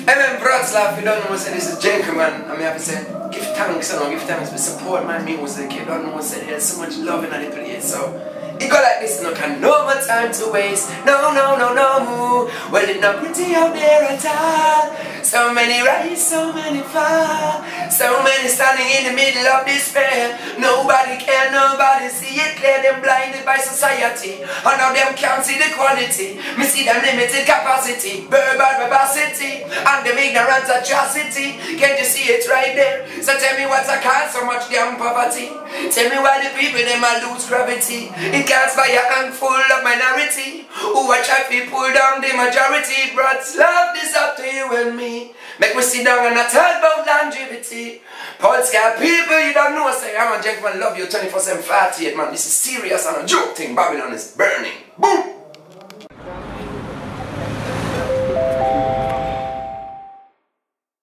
Amen, Wroclaw, you don't know what say this is Gentleman. I mean, I have to say, give thanks, you know, give thanks for support my music. You don't know what say there's so much love in the place, so it go like this, no can no more time to waste. No, no, no, no. Well, it's not pretty out there at all. So many rise, so many fall. So many standing in the middle of despair. Nobody can, nobody see it clear. Them blinded by society, and now them can't see the quality. Me see them limited capacity, verbal verbosity, and them ignorant atrocity. Can't you see it right there? So tell me what's a cause so much damn poverty. Tell me why the people them a lose gravity. It can't by a handful of minority who are trying to pull down the majority. But love this up to you and me. Make me sit down and not talk about longevity. Paul Sky people, you don't know, say I'm a gentleman, love you 24/7, 48, man. This is serious and a joke thing. Babylon is burning. Boom!